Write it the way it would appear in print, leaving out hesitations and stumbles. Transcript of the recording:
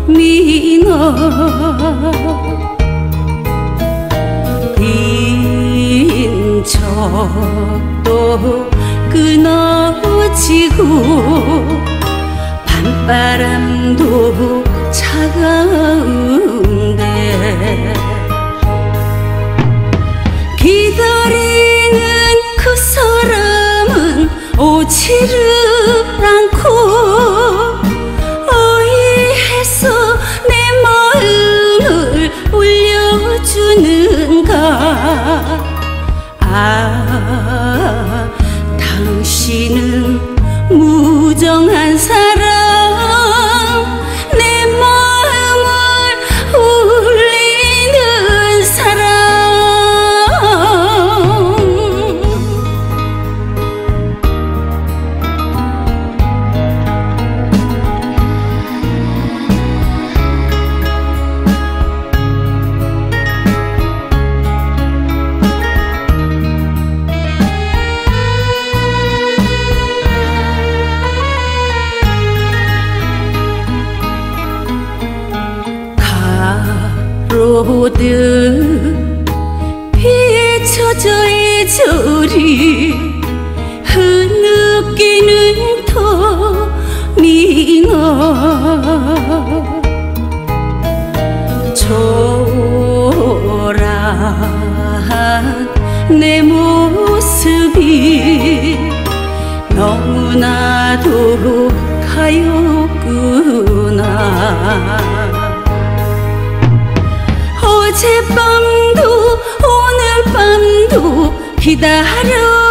민어 빈 척도 끊어지고 밤바람도 차가운데 기다리는 그 사람은 오지를 않고 어이해서 내 마음을 울려주는가. 아, 당신은 무정한 사람, 내 마음을 울리는 사람. 가로등 비춰져 이절이 흐느끼는 터미너 초라한 내 모습이 너무나도 가엾구나. 어젯밤도 오늘 밤도 기다려